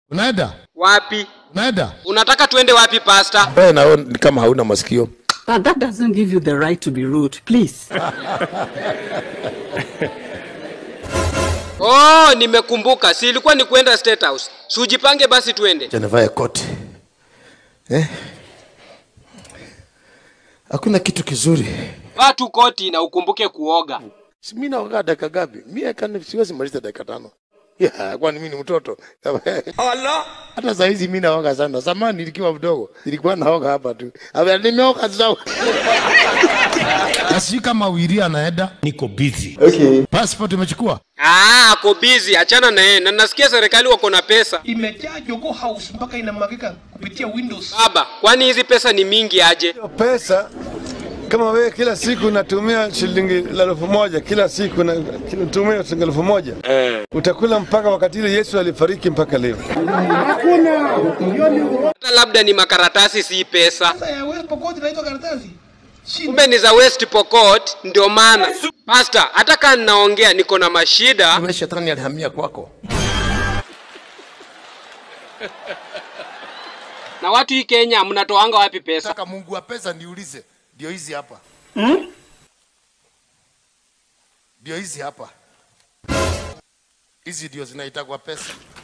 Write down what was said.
Unaenda? Wapi? Unaenda? Unataka tuende wapi pastor? Wewe naona kama hauna masikio. But that doesn't give you the right to be rude, please. Oh, nimekumbuka. Si ilikuwa ni kuenda State House. Si ujipange basi tuende. Janavae koti. Hakuna kitu kizuri. Vaa tu koti na ukumbuke kuoga. Si mimi naoga dakika ngapi? Mimi siwezi maliza dakika 5. Ya, kwani mimi ni mtoto? Allah. Hata saa hizi mimi naoga sana. Zamani nilikuwa mdogo, nilikuwa naoga hapa tu. Hapa nimeoga sawa. Asi kama Wiri anaenda, niko busy. Okay. Passport umechukua? Ako busy, achana na yeye. Na nasikia serikali wako na pesa. Imejaa Jogo House mpaka inamwagika kupitia windows. Baba, kwani hizi pesa ni mingi aje? Pesa kama wewe kila siku unatumia shilingi 1,000 kila siku unatumia shilingi 1,000. Utakula mpaka wakati ile Yesu alifariki mpaka leo. Hakuna. Hata labda ni makaratasi si pesa. Sasa ya West Pokot inaitwa karatasi. Kumbe ni za West Pokot ndio maana. Pastor, hata kama ninaongea niko na mashida. Kumbe shetani alihamia kwako. Na watu hii Kenya mnatoanga wapi pesa? Saka Mungu wa pesa niulize. Ndio hizi hapa. Ndio hizi hapa. Hizi ndio zinaitwa pesa.